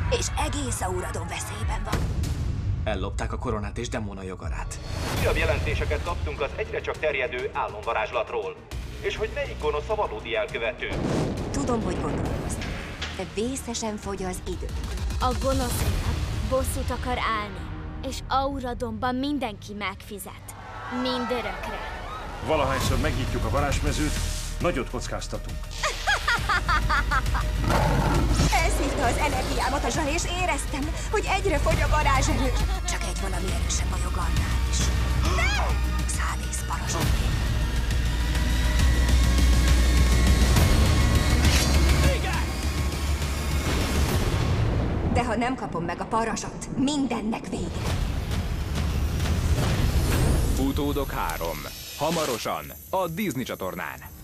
és egész Auradon veszélyben van. Ellopták a koronát és Demona jogarát. Újabb jelentéseket kaptunk az egyre csak terjedő álomvarázslatról. És hogy melyik gonosz a valódi elkövető. Tudom, hogy gondolkozz, de vészesen fogy az idő. A gonosz urak bosszút akar állni, és Auradonban mindenki megfizet. Mindörökre. Valahányszor megnyitjuk a varázsmezőt, nagyot kockáztatunk. Elszívta az energiámat a zsal, és éreztem, hogy egyre fogy a varázserő. Csak egy valami erősebb a jog annál is. Xánész parazsonné. De ha nem kapom meg a parazsat, mindennek vége. Utódok 3. Hamarosan a Disney csatornán.